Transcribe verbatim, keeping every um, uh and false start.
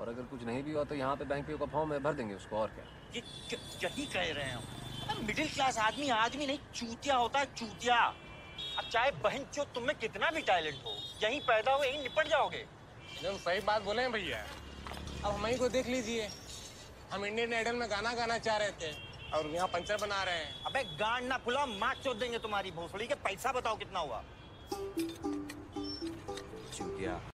और अगर कुछ नहीं भी हुआ तो यहाँ पे बैंक पे का फॉर्म है, भर देंगे उसको, और क्या। ये यही कह रहे हैं, मिडिल क्लास आदमी आदमी नहीं चूतिया होता है, चूतिया। अब चाहे बहन चो तुम में कितना भी टैलेंट हो, यहीं पैदा हो यहीं निपट जाओगे। एकदम सही बात बोले हैं भैया। अब हम ही को देख लीजिए, हम इंडियन आइडल में गाना गाना चाह रहे थे और यहाँ पंचर बना रहे हैं। अबे गांड ना फुला, मार चोद देंगे तुम्हारी भोसड़ी के। पैसा बताओ कितना हुआ। चूतिया।